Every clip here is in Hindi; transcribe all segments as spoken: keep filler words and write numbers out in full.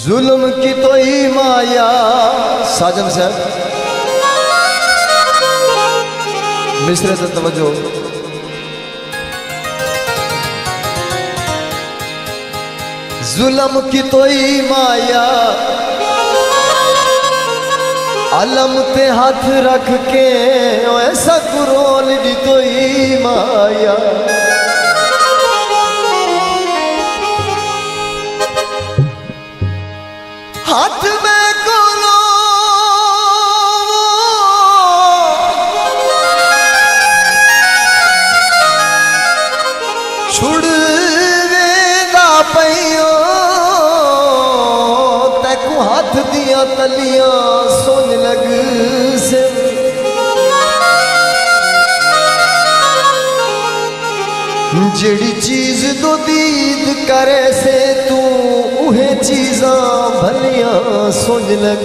जुल्म की तो ही माया। साजन साहब मिसरे से तवज्जो। जुल्म की तो ही माया, अलम ते हाथ रख के ऐसा कुरोल दी तो ही माया। हाथ में कोलो छुड़वेदा पइयो, तैकू हाथ दिया तलियां सोन लग से। जेड़ी चीज दो दीद करे से तू उहे चीजा भलियां सोच लग।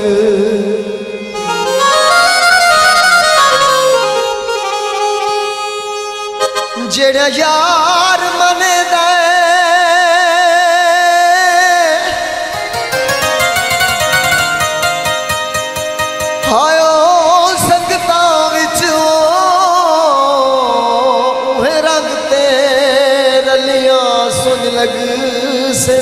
जेड़ा यार मने दे हायो संगता विच उहे रंग ते रलियां सुन लग से।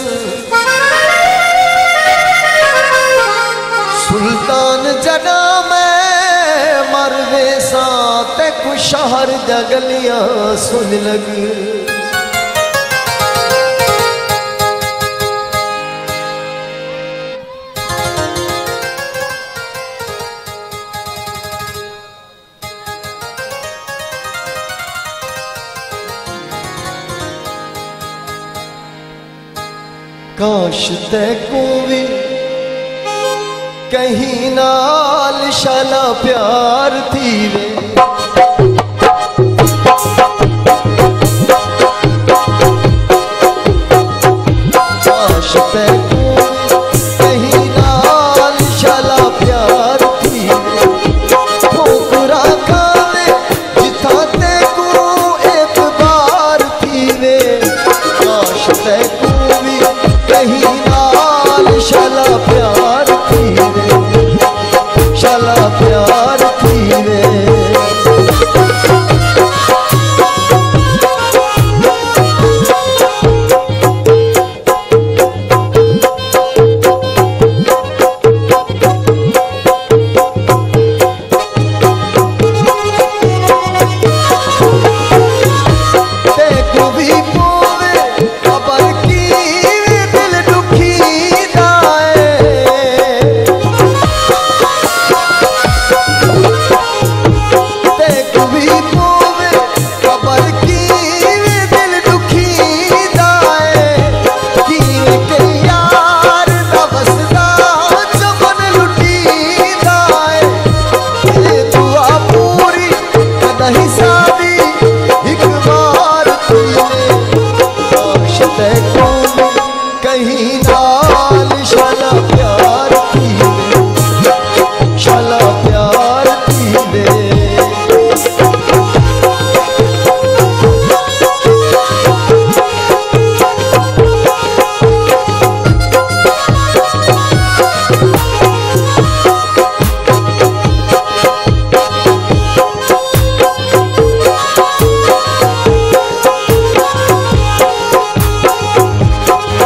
सुल्तान जड़ा मैं मरवे सा ते कुछ शहर जगलियां सुन लग। काश तैकू भी कहीं नाल शाला प्यार थी वे। काश तैकू कहीं नाल शाला प्यार थी वे। ठोकरा खावे जिथा तैकू एक बार थी वे। काश तैकू भी कहीं नाल शाला प्यार थी वे। शाला प्यार थी वे।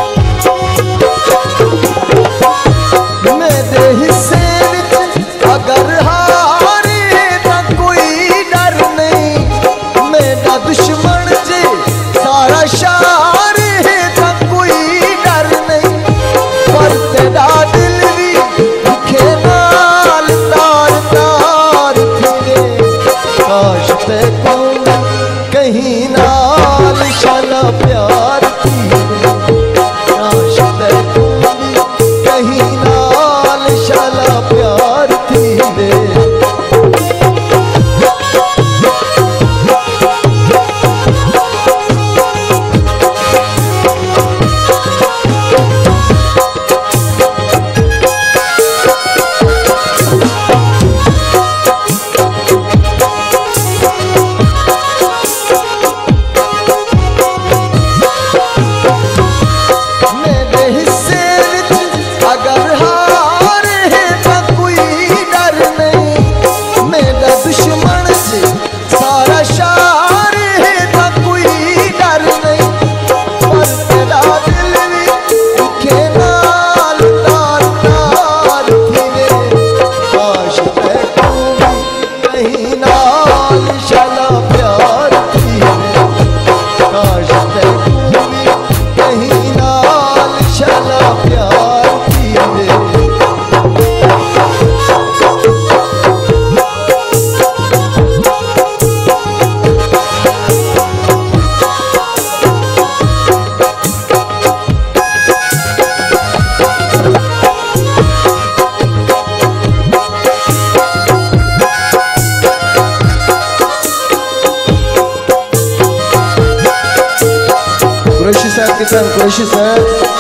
अगर की तरफ कोशिश है।